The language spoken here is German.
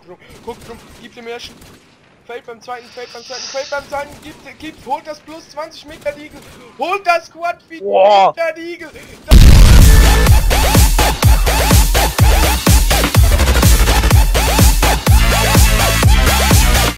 guckt rum, gibt dem ersten. Fällt beim zweiten, fällt beim zweiten, gibt, holt das plus 20 Meter Diegel, holt das Quad Meter Diegel.